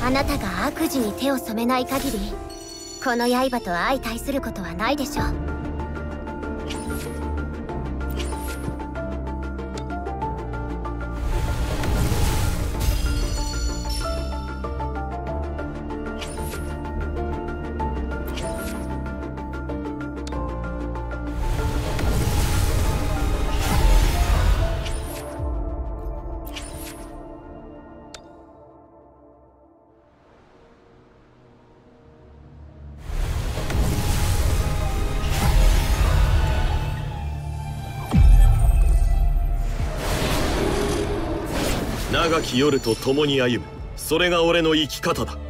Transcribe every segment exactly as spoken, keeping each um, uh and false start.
あなたが悪事に手を染めない限り、この刃と相対することはないでしょう。 長き夜と共に歩む、それが俺の生き方だ。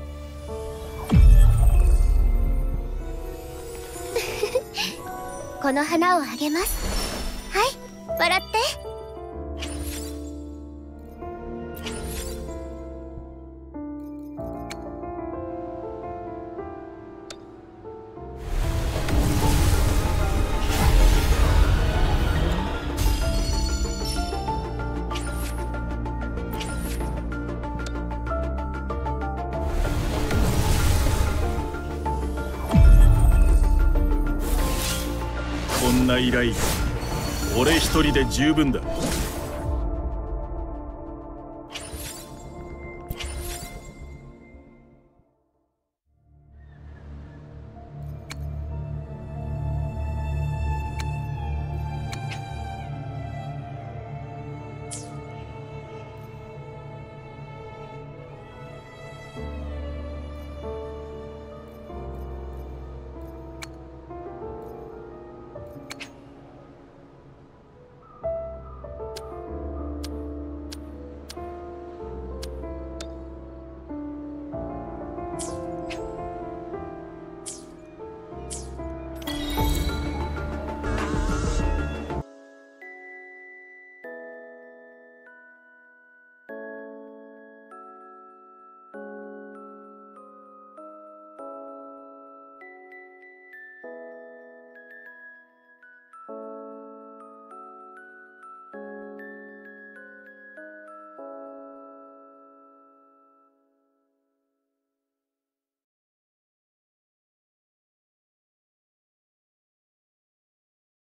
この花をあげます。はい、笑って。 こんな依頼、俺一人で十分だ。